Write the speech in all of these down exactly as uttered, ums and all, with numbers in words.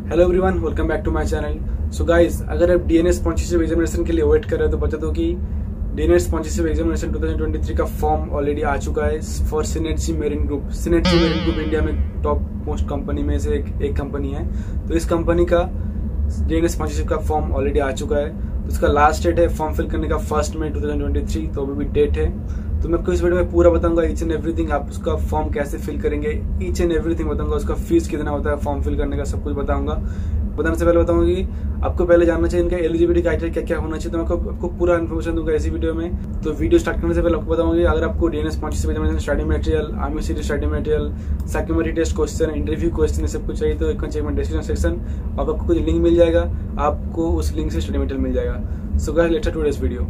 Hello everyone, welcome back to my channel. So guys, अगर आप DNS sponsorship examination के लिए वेट कर रहे हो तो बता दो कि डीएनएस स्पॉन्सरशिप एग्जामिनेशन दो हज़ार तेईस का फॉर्म ऑलरेडी आ चुका है for Synergy Marine Group. Synergy Marine Group India में टॉप मोस्ट कंपनी में से एक, एक कंपनी है। तो इस कंपनी का डीएनएस स्पॉन्सरशिप का फॉर्म ऑलरेडी आ चुका है। तो इसका लास्ट डेट है फॉर्म फिल करने का फर्स्ट मई दो हज़ार तेईस। तो अभी भी डेट है। तो मैं आपको इस वीडियो में पूरा बताऊंगा ईच एंड एवरीथिंग, आप उसका फॉर्म कैसे फिल करेंगे, ईच एंड एवरीथिंग बताऊंगा। उसका फीस कितना होता है फॉर्म फिल करने का, सब कुछ बताऊंगा। बताने से पहले बताऊंगा कि आपको पहले जानना चाहिए इनका एलिजिबिलिटी क्राइटेरिया क्या क्या होना चाहिए। तो मैं आपको, आपको पूरा इन्फॉर्मेशन दूंगा इसी वीडियो में। तो वीडियो स्टार्ट करने से पहले आपको बताऊंगा कि अगर आपको DNS sponsorship examination study material, army CT study material, psychometry test question, interview question, सब कुछ चाहिए तो एक चेक डिस्क्रिप्शन सेक्शन और आपको कुछ लिंक मिल जाएगा। आपको उस लिंक से स्टडी मटेरियल मिल जाएगा। So guys, let's start today's video.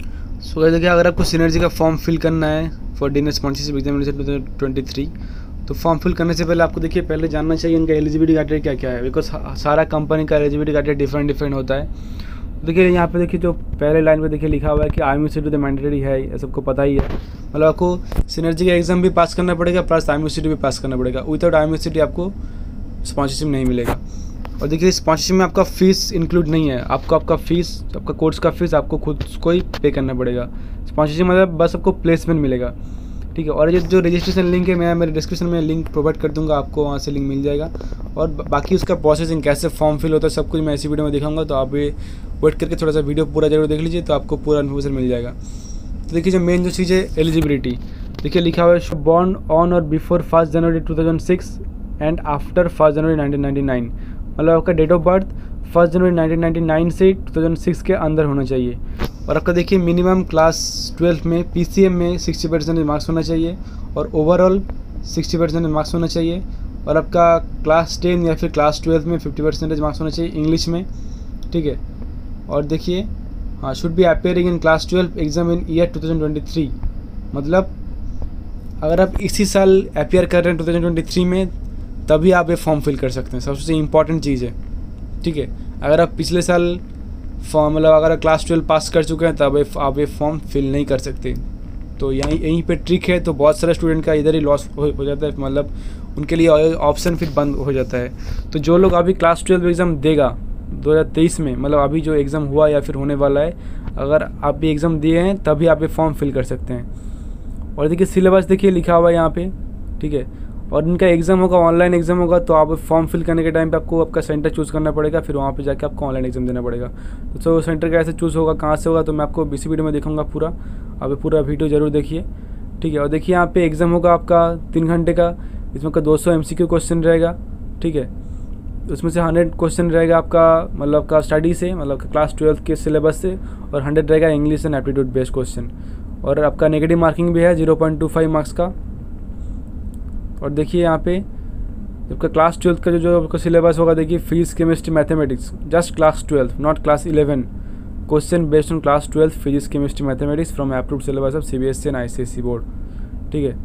So guys, देखिए, अगर आपको सिनर्जी का फॉर्म फिल करना है फॉर डीएनएस स्पॉन्सरशिप एग्जामिनेशन दो हज़ार तेईस, तो फॉर्म फिल करने से पहले आपको देखिए पहले जानना चाहिए इनका एलिजिबिलिटी क्राइटेरिया क्या क्या है। बिकॉज सारा कंपनी का एलिजिबिलिटी क्राइटेरिया डिफरेंट डिफरेंट होता है। देखिए यहाँ पे देखिए जो पहले लाइन पे देखिए लिखा हुआ है कि आर्मी सीटी तो मैंडेटरी है, ये सबको पता ही है। मतलब आपको सिनर्जी का एग्जाम भी पास करना पड़ेगा प्लस आर्मी सीटी भी पास करना पड़ेगा। विदाउट आर्मी सीटी आपको स्पॉन्सरशिप नहीं मिलेगा। और देखिए स्पॉन्सरशिप में आपका फीस इंक्लूड नहीं है। आपको आपका फीस आपका कोर्स का फीस आपको खुद को ही पे करना पड़ेगा। स्पॉन्सरशिप मतलब बस आपको प्लेसमेंट मिलेगा, ठीक है। और ये जो रजिस्ट्रेशन लिंक है मैं मेरे डिस्क्रिप्शन में लिंक प्रोवाइड कर दूंगा, आपको वहाँ से लिंक मिल जाएगा। और बाकी उसका प्रोसेसिंग कैसे फॉर्म फिल होता है सब कुछ मैं इसी वीडियो में दिखाऊंगा। तो आप भी वेट करके थोड़ा सा वीडियो पूरा जरूर देख लीजिए, तो आपको पूरा इन्फॉर्मेशन मिल जाएगा। तो देखिए जो मेन जो चीज़ है एलिजिबिलिटी, देखिए लिखा हुआ है बॉर्न ऑन और before first January two thousand six and after first January nineteen ninety nine. मतलब आपका date of birth first January nineteen ninety nine से टू थाउजेंड सिक्स के अंदर होना चाहिए। और आपका देखिए मिनिमम क्लास ट्वेल्थ में पीसीएम में सिक्सटी परसेंट मार्क्स होना चाहिए और ओवरऑल सिक्सटी परसेंट मार्क्स होना चाहिए। और आपका क्लास टेन या फिर क्लास ट्वेल्थ में फिफ्टी परसेंटेज मार्क्स होना चाहिए इंग्लिश में, ठीक है। और देखिए हाँ, should be appearing in class twelve exam in year two thousand twenty three. मतलब अगर आप इसी साल अपेयर कर रहे हैं टू थाउजेंड ट्वेंटी थ्री में, तभी आप ये फॉर्म फिल कर सकते हैं। सबसे इंपॉर्टेंट चीज़ है, ठीक है। अगर आप पिछले साल फॉर्म मतलब अगर क्लास ट्वेल्व पास कर चुके हैं तब आप ये फॉर्म फिल नहीं कर सकते। तो यहीं यहीं पे ट्रिक है। तो बहुत सारे स्टूडेंट का इधर ही लॉस हो, हो जाता है, मतलब उनके लिए ऑप्शन फिर बंद हो जाता है। तो जो लोग अभी क्लास ट्वेल्व एग्ज़ाम देगा दो हज़ार तेईस में, मतलब अभी जो एग्ज़ाम हुआ या फिर होने वाला है, अगर आप भी एग्ज़ाम दिए हैं तभी आप ये फॉर्म फिल कर सकते हैं। और देखिए सिलेबस देखिए लिखा हुआ है यहाँ पे, ठीक है। और इनका एग्ज़ाम होगा ऑनलाइन एग्ज़ाम होगा। तो आप फॉर्म फिल करने के टाइम पे आपको आपका सेंटर चूज़ करना पड़ेगा, फिर वहाँ पे जाके आपको ऑनलाइन एग्ज़ाम देना पड़ेगा। तो सो सेंटर कैसे चूज़ होगा, कहाँ से होगा, तो मैं आपको इसी वीडियो में दिखाऊंगा पूरा। आप पूरा वीडियो ज़रूर देखिए, ठीक है। और देखिए यहाँ पे एग्ज़ाम होगा आपका तीन घंटे का। इसमें का दो सौ एम सी क्यू क्वेश्चन रहेगा, ठीक है। उसमें से हंड्रेड क्वेश्चन रहेगा आपका मतलब आपका स्टडी से, मतलब क्लास ट्वेल्थ के सिलेबस से, और हंड्रेड रहेगा English and aptitude based question. और आपका नेगेटिव मार्किंग भी है zero point two five marks का। और देखिए यहाँ पे आपका क्लास ट्वेल्थ का जो जो आपका सिलेबस होगा, देखिए physics chemistry mathematics, just class twelfth not class eleven. Question based on class twelfth physics chemistry mathematics from approved syllabus of CBSE and ICSE board, ठीक है।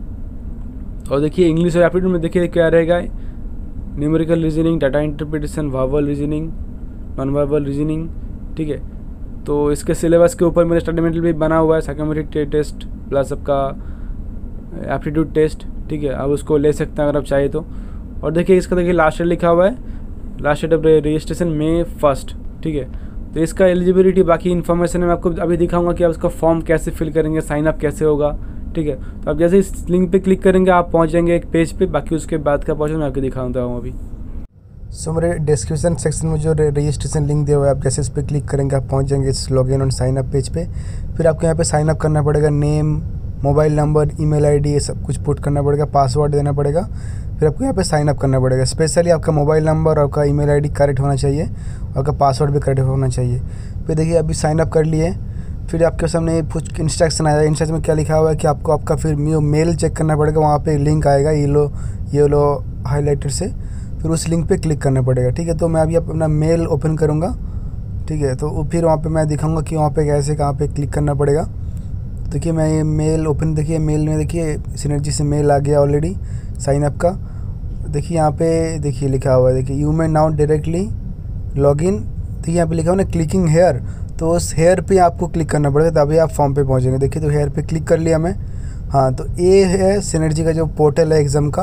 और देखिए इंग्लिश और एप्टीट्यूड में देखिए क्या रहेगा, numerical reasoning, data interpretation, verbal reasoning, non verbal reasoning, ठीक है। तो इसके सिलेबस के ऊपर मेरा स्टडी मटेरियल भी बना हुआ है, साइकोमेट्री टेस्ट प्लस आपका एप्टीट्यूड टेस्ट, ठीक है। आप उसको ले सकते हैं अगर आप चाहिए तो। और देखिए इसका देखिए लास्ट डेट लिखा हुआ है, last date of registration May first, ठीक है। तो इसका एलिजिबिलिटी बाकी इन्फॉर्मेशन मैं आपको अभी दिखाऊंगा कि आप उसका फॉर्म कैसे फिल करेंगे, साइन अप कैसे होगा, ठीक है। तो आप जैसे इस लिंक पे क्लिक करेंगे आप पहुंच जाएंगे एक पेज पे। बाकी उसके बाद का पोर्शन मैं आपको दिखाऊंगा हूँ अभी। सो so, मेरे डिस्क्रिप्शन सेक्शन में जो रजिस्ट्रेशन लिंक दिया हुआ है, आप जैसे इस पर क्लिक करेंगे आप पहुँच जाएंगे इस लॉगिन और साइन अप पेज पे। फिर आपको यहाँ पे साइन अप करना पड़ेगा, name, mobile number, email ID, ये सब कुछ पुट करना पड़ेगा, पासवर्ड देना पड़ेगा। फिर आपको यहाँ पे साइन अप करना पड़ेगा। स्पेशली आपका मोबाइल नंबर और आपका ईमेल आईडी करेक्ट होना चाहिए और आपका पासवर्ड भी करेक्ट होना चाहिए। फिर देखिए अभी साइन अप कर लिए, फिर आपके सामने कुछ इंस्ट्रक्शन आया। इंस्ट्रक्शन में क्या लिखा हुआ है कि आपको आपका फिर मेल चेक करना पड़ेगा। वहाँ पे लिंक आएगा येलो येलो हाईलाइटर से, फिर उस लिंक पे क्लिक करना पड़ेगा, ठीक है। तो मैं अभी अपना मेल ओपन करूँगा, ठीक है। तो फिर वहाँ पे मैं दिखाऊँगा कि वहाँ पे कैसे कहाँ पे क्लिक करना पड़ेगा। देखिए मैं ये मेल ओपन, देखिए मेल में देखिए सिनर्जी से मेल आ गया ऑलरेडी साइन अप का। देखिए यहाँ पे देखिए लिखा हुआ है, देखिए you may now directly log in. देखिए यहाँ पे लिखा हुआ ना क्लिकिंग हेयर, तो उस हेयर पे आपको क्लिक करना पड़ेगा तभी आप फॉर्म पे पहुँचेंगे। देखिए तो हेयर पे क्लिक कर लिया मैं। हाँ, तो ये है सिनर्जी का जो पोर्टल है एग्ज़ाम का,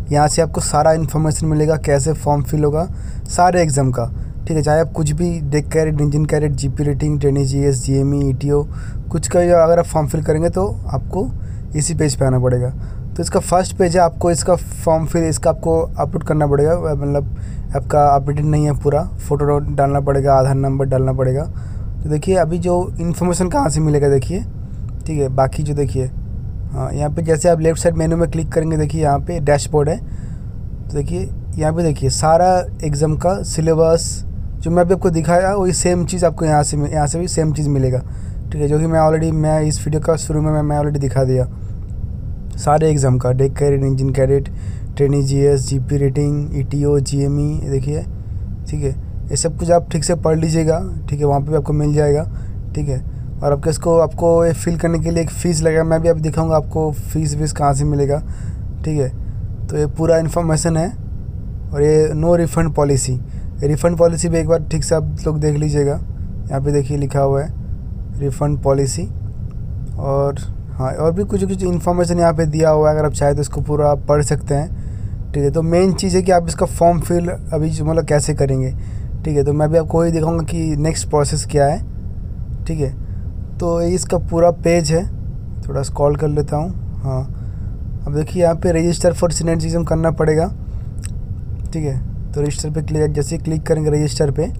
यहाँ से आपको सारा इन्फॉर्मेशन मिलेगा, कैसे फॉर्म फिल होगा सारे एग्ज़ाम का, ठीक है। चाहे आप कुछ भी deck cadet, engine cadet, GP rating, trainee GS, GME, ETO कुछ का अगर आप फॉर्म फिल करेंगे तो आपको इसी पेज पे आना पड़ेगा। तो इसका फर्स्ट पेज है, आपको इसका फॉर्म फिल इसका आपको अपलोड करना पड़ेगा, मतलब आपका अपडेटेड नहीं है पूरा, फ़ोटो डालना पड़ेगा, आधार नंबर डालना पड़ेगा। तो देखिए अभी जो इन्फॉर्मेशन कहाँ से मिलेगा देखिए, ठीक है। बाकी जो देखिए हाँ, यहाँ पे जैसे आप लेफ़्ट साइड मेनू में क्लिक करेंगे, देखिए यहाँ पे डैशबोर्ड है। तो देखिए यहाँ पे देखिए सारा एग्ज़ाम का सिलेबस जो मैं अभी आपको दिखाया वही सेम चीज़ आपको यहाँ से यहाँ से भी सेम चीज़ मिलेगा, ठीक है। जो कि मैं ऑलरेडी मैं इस वीडियो का शुरू में मैं ऑलरेडी दिखा दिया सारे एग्ज़ाम का, deck cadet, engine cadet, trainee GS, GP rating, ETO, GME, देखिए, ठीक है। ये सब कुछ आप ठीक से पढ़ लीजिएगा, ठीक है, वहाँ पे भी आपको मिल जाएगा, ठीक है। और आपके इसको आपको ये फिल करने के लिए एक फ़ीस लगेगा, मैं भी अब दिखाऊंगा आपको फ़ीस वीस कहाँ से मिलेगा, ठीक है। तो ये पूरा इन्फॉर्मेशन है। और ये no refund policy, refund policy भी एक बार ठीक से आप लोग देख लीजिएगा, यहाँ पे देखिए लिखा हुआ है रिफ़ंड पॉलिसी। और हाँ, और भी कुछ कुछ इन्फॉर्मेशन यहाँ पे दिया हुआ है, अगर आप चाहें तो इसको पूरा आप पढ़ सकते हैं, ठीक है। तो मेन चीज़ है कि आप इसका फॉर्म फिल अभी मतलब कैसे करेंगे, ठीक है। तो मैं भी आपको वही दिखाऊंगा कि नेक्स्ट प्रोसेस क्या है, ठीक है। तो इसका पूरा पेज है, थोड़ा स्क्रॉल कर लेता हूँ। हाँ, अब देखिए यहाँ पे रजिस्टर फॉर सीनेट एग्जाम करना पड़ेगा, ठीक है। तो रजिस्टर पे क्लिक, जैसे क्लिक करेंगे रजिस्टर पे,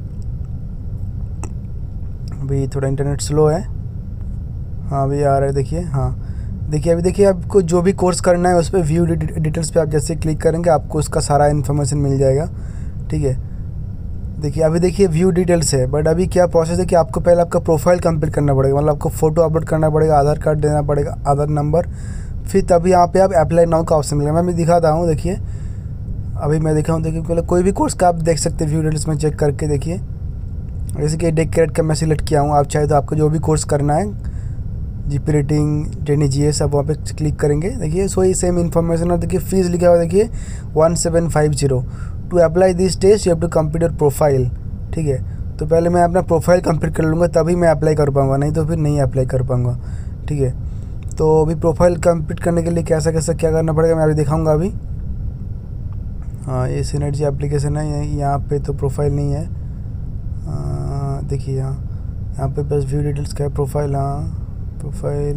अभी थोड़ा इंटरनेट स्लो है, हाँ अभी आ रहा है, देखिए। हाँ देखिए अभी देखिए आपको जो भी कोर्स करना है उस पर व्यू डिटेल्स पे आप जैसे क्लिक करेंगे आपको उसका सारा इन्फॉर्मेशन मिल जाएगा, ठीक है। देखिए अभी देखिए व्यू डिटेल्स है, बट अभी क्या प्रोसेस है कि आपको पहले आपका प्रोफाइल कंप्लीट करना पड़ेगा, मतलब आपको फ़ोटो अपलोड करना पड़ेगा, आधार कार्ड देना पड़ेगा, आधार नंबर, फिर तभी यहाँ पे आप अप्लाई नाउ का ऑप्शन मिलेगा। मैं भी दिखाता हूँ, देखिए अभी मैं दिखाऊँ, देखिए पहले कोई भी कोर्स का आप देख सकते हैं व्यू डिटेल्स में चेक करके, देखिए जैसे कि डेक कैरेट का मैं सिलेक्ट किया हूँ, आप चाहे तो आपको जो भी कोर्स करना है, जीपी रेटिंग, ट्रेनी जीएस, आप वहाँ पे क्लिक करेंगे, देखिए सो ही सेम इन्फॉर्मेशन। और देखिए फीस लिखा हुआ देखिए one seven five zero to apply this test you have to complete your profile, ठीक है। तो पहले मैं अपना प्रोफाइल कंप्लीट कर लूँगा तभी मैं अप्लाई कर पाऊँगा, नहीं तो फिर नहीं अप्लाई कर पाऊँगा, ठीक है। तो अभी प्रोफाइल कंप्लीट करने के लिए कैसा कैसा क्या करना पड़ेगा मैं अभी दिखाऊँगा अभी। हाँ, ये सिनर्जी एप्लीकेशन है, यहाँ पे तो प्रोफाइल नहीं है, देखिए यहाँ यहाँ पे बस व्यू डिटेल्स का है, प्रोफाइल, हाँ प्रोफाइल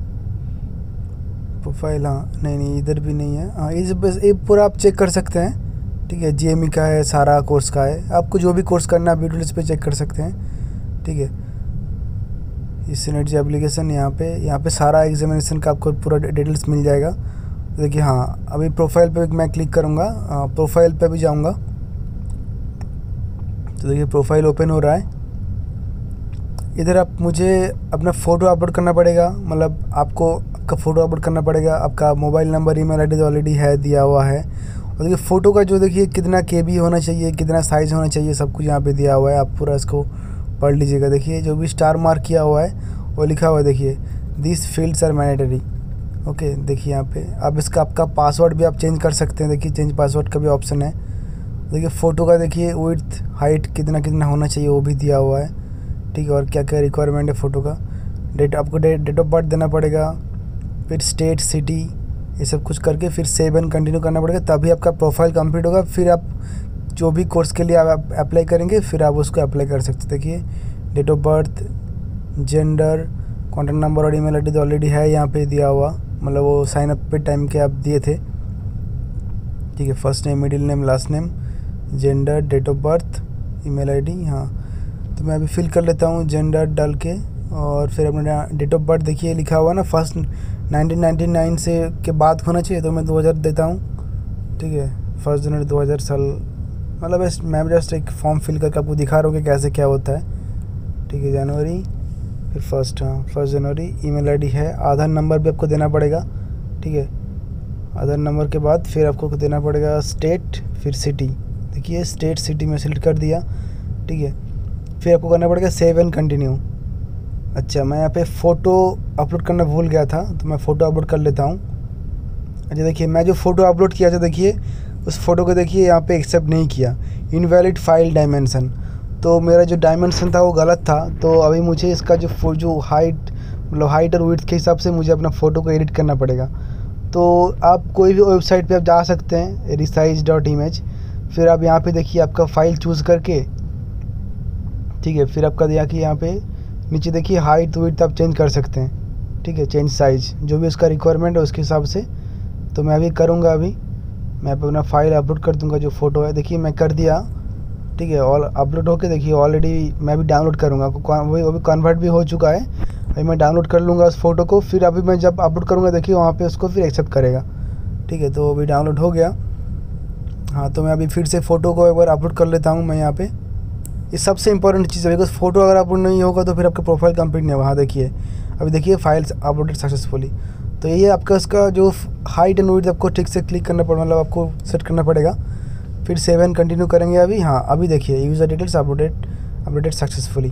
प्रोफाइल हाँ नहीं नहीं इधर भी नहीं है, हाँ इस बस ये पूरा आप चेक कर सकते हैं, ठीक है। जीएमई का है, सारा कोर्स का है, आपको जो भी कोर्स करना है व्यू डिटेल्स पे चेक कर सकते हैं, ठीक है। इस सिनर्जी एप्लीकेशन यहाँ पे यहाँ पे सारा एग्जामिनेशन का आपको पूरा डिटेल्स मिल जाएगा। देखिए हाँ, अभी प्रोफाइल पे मैं क्लिक करूँगा, प्रोफाइल पे भी जाऊँगा, तो देखिए प्रोफाइल ओपन हो रहा है। इधर आप मुझे अपना फ़ोटो अपलोड करना पड़ेगा, मतलब आपको आपका फ़ोटो अपलोड करना पड़ेगा, आपका मोबाइल नंबर, ईमेल आईडी तो ऑलरेडी है, दिया हुआ है। और देखिए फ़ोटो का जो देखिए कितना केबी होना चाहिए, कितना साइज़ होना चाहिए, सब कुछ यहाँ पे दिया हुआ है, आप पूरा इसको पढ़ लीजिएगा। देखिए जो भी स्टार मार्क किया हुआ है वो लिखा हुआ है, देखिए this fields are mandatory, okay. देखिए यहाँ पे आप इसका आपका पासवर्ड भी आप चेंज कर सकते हैं, देखिए चेंज पासवर्ड का भी ऑप्शन है। देखिए फ़ोटो का देखिए विड्थ, हाइट कितना कितना होना चाहिए वो भी दिया हुआ है, ठीक है। और क्या क्या रिक्वायरमेंट है फ़ोटो का, डेट आपको डेट डेट ऑफ बर्थ देना पड़ेगा, फिर स्टेट, सिटी, ये सब कुछ करके फिर सेव एंड कंटिन्यू करना पड़ेगा, तभी आपका प्रोफाइल कंप्लीट होगा। फिर आप जो भी कोर्स के लिए आप अप्लाई करेंगे फिर आप उसको अप्लाई कर सकते हैं। देखिए date of birth, gender, contact number और ईमेल आईडी तो ऑलरेडी है यहाँ पे दिया हुआ, मतलब वो साइन अप पे टाइम के आप दिए थे, ठीक है। First name, middle name, last name, gender, date of birth, email ID, हाँ तो मैं अभी फिल कर लेता हूँ जेंडर डाल के। और फिर अपना डेट ऑफ बर्थ देखिए लिखा हुआ ना फर्स्ट नाइनटीन नाइंटी नाइन से के बाद होना चाहिए, तो मैं दो हज़ार देता हूँ, ठीक है। फर्स्ट जनवरी दो हज़ार साल, मतलब बस मैं जस्ट एक फॉर्म फिल करके आपको दिखा रहा हूँ कि कैसे क्या होता है, ठीक है। जनवरी फिर फर्स्ट, हाँ फर्स्ट जनवरी, ईमेल आईडी है, आधार नंबर भी आपको देना पड़ेगा, ठीक है। आधार नंबर के बाद फिर आपको देना पड़ेगा स्टेट, फिर सिटी, देखिए स्टेट सिटी में सिलेक्ट कर दिया, ठीक है। फिर आपको करना पड़ेगा सेव एंड कंटिन्यू। अच्छा, मैं यहाँ पे फ़ोटो अपलोड करना भूल गया था, तो मैं फ़ोटो अपलोड कर लेता हूँ। अच्छा देखिए मैं जो फ़ोटो अपलोड किया था, देखिए उस फ़ोटो को देखिए यहाँ पे एक्सेप्ट नहीं किया, इनवैलिड फाइल डायमेंशन, तो मेरा जो डायमेंशन था वो गलत था। तो अभी मुझे इसका जो जो हाइट, मतलब हाइट और विड्थ के हिसाब से मुझे अपना फ़ोटो को एडिट करना पड़ेगा। तो आप कोई भी वेबसाइट पे आप जा सकते हैं, रिसाइज डॉट इमेज। फिर आप यहाँ पे देखिए आपका फ़ाइल चूज़ करके, ठीक है, फिर आपका दिया कि यहाँ पे नीचे देखिए हाइट विड्थ आप चेंज कर सकते हैं, ठीक है, चेंज साइज़, जो भी उसका रिक्वायरमेंट है उसके हिसाब से। तो मैं अभी करूँगा, अभी मैं अपना फ़ाइल अपलोड कर दूँगा जो फ़ोटो है। देखिए मैं कर दिया, ठीक है, ऑल अपलोड होके देखिए ऑलरेडी मैं भी डाउनलोड करूँगा, वही वो भी कन्वर्ट भी हो चुका है। अभी मैं डाउनलोड कर लूँगा उस फ़ोटो को, फिर अभी मैं जब अपलोड करूँगा देखिए वहाँ पे उसको फिर एक्सेप्ट करेगा, ठीक है। तो अभी डाउनलोड हो गया। हाँ, तो मैं अभी फिर से फ़ोटो को एक बार अपलोड कर लेता हूँ मैं यहाँ पे। ये सबसे इंपॉर्टेंट चीज़ है, बिकॉज फ़ोटो अगर अपलोड नहीं होगा तो फिर आपका प्रोफाइल कंप्लीट नहीं होगा। हाँ देखिए, अभी देखिए फाइल्स अपलोडेड सक्सेसफुली। तो ये आपका उसका जो हाइट एंड विड्थ आपको ठीक से क्लिक करना पड़ेगा, मतलब आपको सेट करना पड़ेगा। फिर सेवन कंटिन्यू करेंगे अभी। हाँ, अभी देखिए user details uploaded uploaded successfully.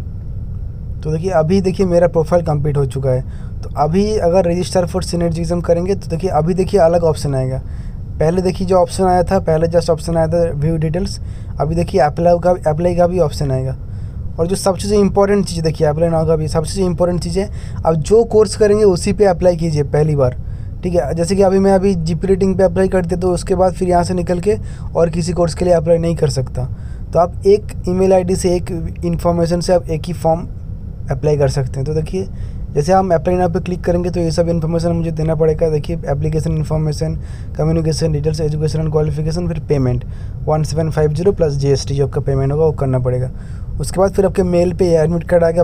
तो देखिए अभी देखिए मेरा प्रोफाइल कंप्लीट हो चुका है। तो अभी अगर रजिस्टर फॉर सिनर्जिज्म करेंगे तो देखिए अभी देखिए अलग ऑप्शन आएगा। पहले देखिए जो ऑप्शन आया था, पहले जस्ट ऑप्शन आया था व्यू डिटेल्स, अभी देखिए अप्लाई का अप्लाई का भी ऑप्शन आएगा। और जो सबसे इंपॉर्टेंट चीज़ देखिए अप्लाई नाउ का भी सबसे इंपॉर्टेंट चीज़ है, अब जो कोर्स करेंगे उसी पे अप्लाई कीजिए पहली बार, ठीक है। जैसे कि अभी मैं अभी जीपी रेटिंग पे अप्लाई करते तो उसके बाद फिर यहाँ से निकल के और किसी कोर्स के लिए अप्लाई नहीं कर सकता। तो आप एक ईमेल आईडी से एक इन्फॉर्मेशन से आप एक ही फॉर्म अप्लाई कर सकते हैं। तो देखिए जैसे हम अप्लाई नाउ पे क्लिक करेंगे तो ये सब इन्फॉर्मेशन मुझे देना पड़ेगा। देखिए application information, communication details, education and qualification, फिर payment one seven five zero plus GST जो आपका पेमेंट होगा वो करना पड़ेगा। उसके बाद फिर आपके मेल पे एडमिट कार्ड आएगा।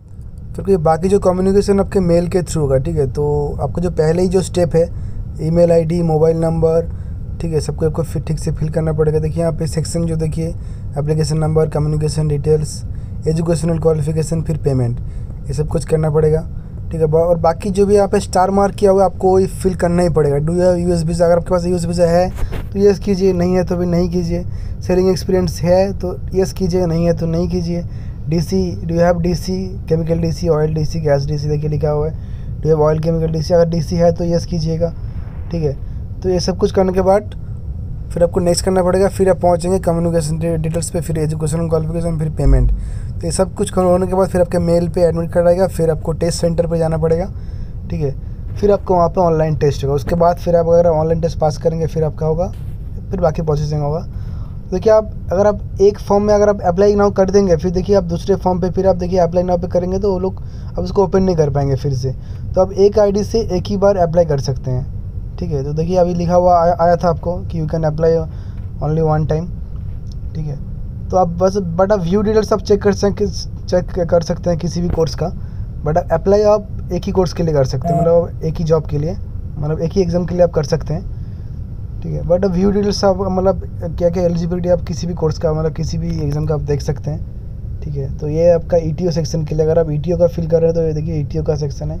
फिर कोई बाकी जो कम्युनिकेशन आपके मेल के थ्रू होगा, ठीक है। तो आपको जो पहले ही जो स्टेप है, ईमेल आईडी, मोबाइल नंबर, ठीक है, सबको आपको फिर ठीक से फिल करना पड़ेगा। देखिए यहाँ पे सेक्शन जो देखिए application number, communication details, educational qualification, फिर पेमेंट, ये सब कुछ करना पड़ेगा, ठीक है। और बाकी जो भी यहाँ पे स्टार मार्क किया हुआ है आपको वही फिल करना ही पड़ेगा। Do you have US visa, अगर आपके पास यूएस वीज़ा है तो यस कीजिए, नहीं है तो भी नहीं कीजिए। सेलिंग एक्सपीरियंस है तो यस कीजिए, नहीं है तो नहीं कीजिए। DC, do you have DC, chemical DC, oil DC, gas DC, देखिए लिखा हुआ है do you have oil chemical DC, अगर डीसी है तो यस कीजिएगा, ठीक है। तो ये सब कुछ करने के बाद फिर आपको नेक्स्ट करना पड़ेगा। फिर आप पहुंचेंगे कम्युनिकेशन डिटेल्स पे, फिर एजुकेशन क्वालिफिकेशन, फिर पेमेंट। तो ये सब कुछ होने के बाद फिर आपके मेल पे एडमिट कार्ड आएगा। फिर आपको टेस्ट सेंटर पे जाना पड़ेगा, ठीक है। फिर आपको वहाँ पे ऑनलाइन टेस्ट होगा। उसके बाद फिर आप अगर ऑनलाइन टेस्ट पास करेंगे फिर आपका होगा, फिर बाकी प्रोसेसिंग होगा। देखिए आप अगर आप एक फॉर्म में अगर आप अप्लाई नाउ कर देंगे, फिर देखिए आप दूसरे फॉर्म पे फिर आप देखिए अप्लाई नाउ पे करेंगे तो वो लोग अब उसको ओपन नहीं कर पाएंगे फिर से। तो आप एक आईडी से एक ही बार अप्लाई कर सकते हैं, ठीक है। तो देखिए अभी लिखा हुआ आया, आया था आपको कि you can apply only one time, ठीक है। तो आप बस बट आप व्यू डिटेल्स आप चेक कर सकते चेक कर सकते हैं किसी भी कोर्स का, बट अप्लाई आप एक ही कोर्स के लिए कर सकते हैं, मतलब एक ही जॉब के लिए, मतलब एक ही एग्ज़ाम के लिए आप कर सकते हैं, ठीक है। बट व्यू डिटेल्स आप मतलब क्या क्या एलिजिबिलिटी आप किसी भी कोर्स का, मतलब किसी भी एग्ज़ाम का आप देख सकते हैं, ठीक है। तो ये आपका ईटीओ सेक्शन के लिए, अगर आप ईटीओ का फिल कर रहे हैं तो ये देखिए ईटीओ का सेक्शन है,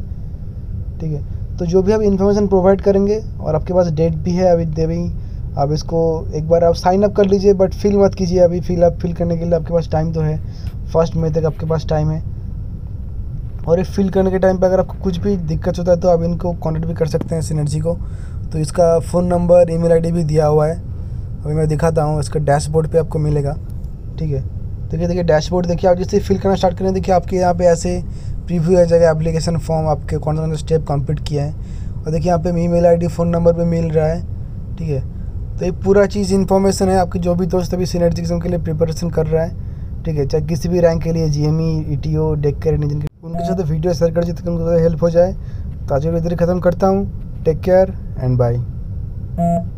ठीक है। तो जो भी आप इन्फॉर्मेशन प्रोवाइड करेंगे और आपके पास डेट भी है अभी देवी, आप इसको एक बार आप साइन अप कर लीजिए, बट फिल मत कीजिए अभी। फिल अप फिल करने के लिए आपके पास टाइम तो है, फर्स्ट मई तक आपके पास टाइम है। और ये फिल करने के टाइम पे अगर आपको कुछ भी दिक्कत होता है तो आप इनको कॉन्टेक्ट भी कर सकते हैं सिनर्जी को। तो इसका फ़ोन नंबर, ईमेल आईडी भी दिया हुआ है। अभी मैं दिखाता हूँ, इसका डैशबोर्ड पे आपको मिलेगा, ठीक है। देखिए देखिए डैशबोर्ड देखिए, आप जैसे फिल करना स्टार्ट करें देखिए आपके यहाँ पे ऐसे प्रीव्यू आ जाएगा, एप्लीकेशन फॉर्म आपके कौन सा स्टेप कंप्लीट किया है। और देखिए यहाँ पे ईमेल आईडी, फ़ोन नंबर पे मिल रहा है, ठीक है। तो ये पूरा चीज़ इन्फॉर्मेशन है आपकी। जो भी दोस्त अभी सिनर्जी एग्जाम के लिए प्रिपरेशन कर रहा है, ठीक है, चाहे किसी भी रैंक के लिए, GME, ETO, deck care, engineer, उनके साथ वीडियो शेयर कर जितने उनको हेल्प हो जाए। तो आज वीडियो इधर ख़त्म करता हूँ। Take care and bye.